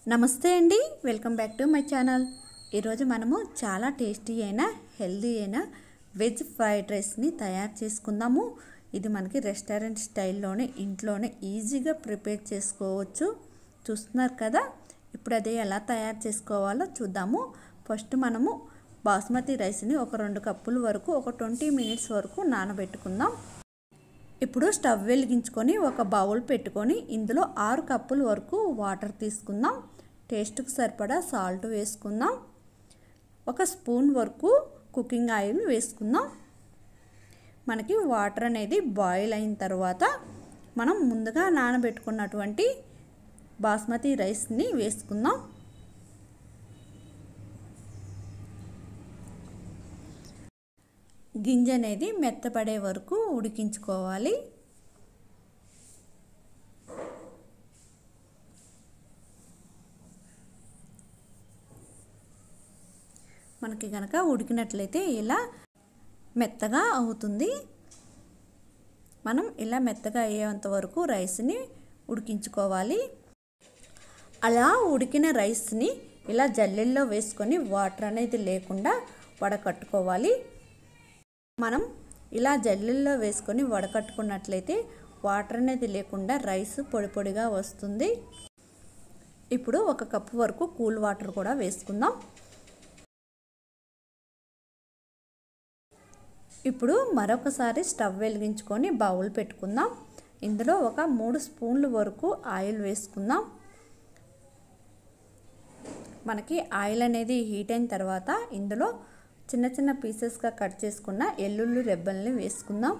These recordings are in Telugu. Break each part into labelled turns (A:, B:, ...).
A: నమస్తే అండి, welcome back to my channel. ఈరోజు మనము చాలా టేస్టీ అయిన హెల్దీ అయిన వెజ్ ఫ్రైడ్ రైస్ని తయారు చేసుకుందాము. ఇది మనకి రెస్టారెంట్ స్టైల్లోనే ఇంట్లోనే ఈజీగా ప్రిపేర్ చేసుకోవచ్చు. చూస్తున్నారు కదా, ఇప్పుడు అది ఎలా తయారు చేసుకోవాలో చూద్దాము. ఫస్ట్ మనము బాస్మతి రైస్ని ఒక 2 కప్పుల వరకు ఒక 20 మినిట్స్ వరకు నానబెట్టుకుందాం. ఇప్పుడు స్టవ్ వెలిగించుకొని ఒక బౌల్ పెట్టుకొని ఇందులో 6 కప్పుల వరకు వాటర్ తీసుకుందాం. టేస్ట్కి సరిపడా సాల్ట్ వేసుకుందాం. 1 స్పూన్ వరకు కుకింగ్ ఆయిల్ వేసుకుందాం. మనకి వాటర్ అనేది బాయిల్ అయిన తర్వాత మనం ముందుగా నానబెట్టుకున్నటువంటి బాస్మతి రైస్ని వేసుకుందాం. గింజ అనేది మెత్తపడే వరకు ఉడికించుకోవాలి. మనకి కనుక ఉడికినట్లయితే ఇలా మెత్తగా అవుతుంది. మనం ఇలా మెత్తగా అయ్యేంత వరకు రైస్ని ఉడికించుకోవాలి. అలా ఉడికిన రైస్ని ఇలా జల్లెల్లో వేసుకొని వాటర్ అనేది లేకుండా వడకట్టుకోవాలి. మనం ఇలా జల్లెల్లో వేసుకొని వడకట్టుకున్నట్లయితే వాటర్ అనేది లేకుండా రైస్ పొడి పొడిగా వస్తుంది. ఇప్పుడు 1 కప్పు వరకు కూల్ వాటర్ కూడా వేసుకుందాం. ఇప్పుడు మరొకసారి స్టవ్ వెలిగించుకొని బౌల్ పెట్టుకుందాం. ఇందులో ఒక 3 స్పూన్ల వరకు ఆయిల్ వేసుకుందాం. మనకి ఆయిల్ అనేది హీట్ అయిన తర్వాత ఇందులో చిన్న చిన్న పీసెస్గా కట్ చేసుకున్న ఎల్లుల్లి రెబ్బల్ని వేసుకుందాం.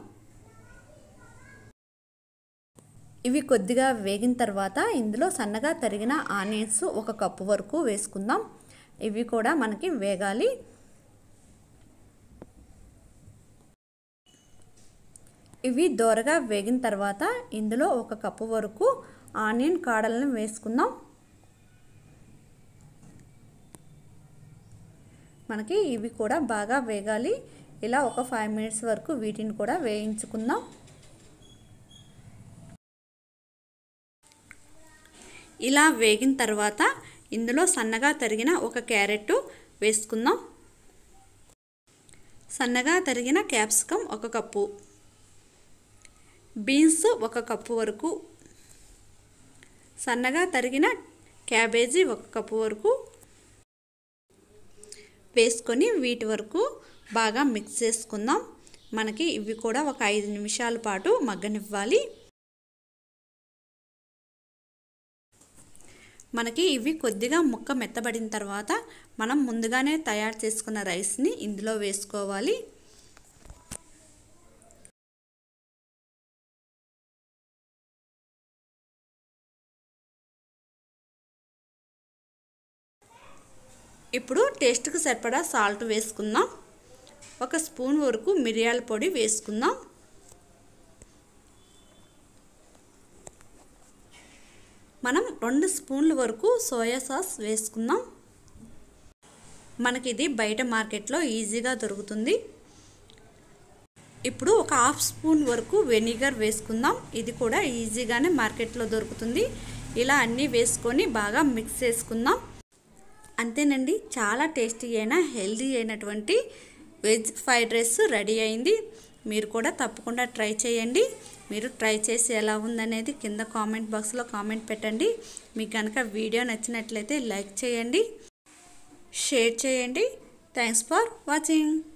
A: ఇవి కొద్దిగా వేగిన తర్వాత ఇందులో సన్నగా తరిగిన ఆనియన్స్ 1 కప్పు వరకు వేసుకుందాం. ఇవి కూడా మనకి వేగాలి. ఇవి దోరగా వేగిన తర్వాత ఇందులో 1 కప్పు వరకు ఆనియన్ కాడలను వేసుకుందాం. మనకి ఇవి కూడా బాగా వేగాలి. ఇలా ఒక 5 మినిట్స్ వరకు వీటిని కూడా వేయించుకుందాం. ఇలా వేగిన తర్వాత ఇందులో సన్నగా తరిగిన 1 క్యారెట్ వేసుకుందాం. సన్నగా తరిగిన క్యాప్సికమ్ 1 కప్పు, బీన్స్ 1 కప్పు వరకు, సన్నగా తరిగిన క్యాబేజీ 1 కప్పు వరకు వేసుకొని వీటి వరకు బాగా మిక్స్ చేసుకుందాం. మనకి ఇవి కూడా ఒక 5 నిమిషాల పాటు మగ్గనివ్వాలి. మనకి ఇవి కొద్దిగా ముక్క మెత్తబడిన తర్వాత మనం ముందుగానే తయారు చేసుకున్న రైస్ని ఇందులో వేసుకోవాలి. ఇప్పుడు టేస్ట్కి సరిపడా సాల్ట్ వేసుకుందాం. 1 స్పూన్ వరకు మిరియాల పొడి వేసుకుందాం. మనం 2 స్పూన్ల వరకు సోయా సాస్ వేసుకుందాం. మనకి ఇది బయట మార్కెట్లో ఈజీగా దొరుకుతుంది. ఇప్పుడు 1 హాఫ్ స్పూన్ వరకు వెనిగర్ వేసుకుందాం. ఇది కూడా ఈజీగానే మార్కెట్లో దొరుకుతుంది. ఇలా అన్నీ వేసుకొని బాగా మిక్స్ చేసుకుందాం. అంతేనండి, చాలా టేస్టీ అయిన హెల్దీ అయినటువంటి వెజ్ ఫ్రైడ్ రైస్ రెడీ అయింది. మీరు కూడా తప్పకుండా ట్రై చేయండి. మీరు ట్రై చేసి ఎలా ఉందనేది కింద కామెంట్ బాక్స్లో కామెంట్ పెట్టండి. మీకు కనుక వీడియో నచ్చినట్లయితే లైక్ చేయండి, షేర్ చేయండి. Thanks for watching.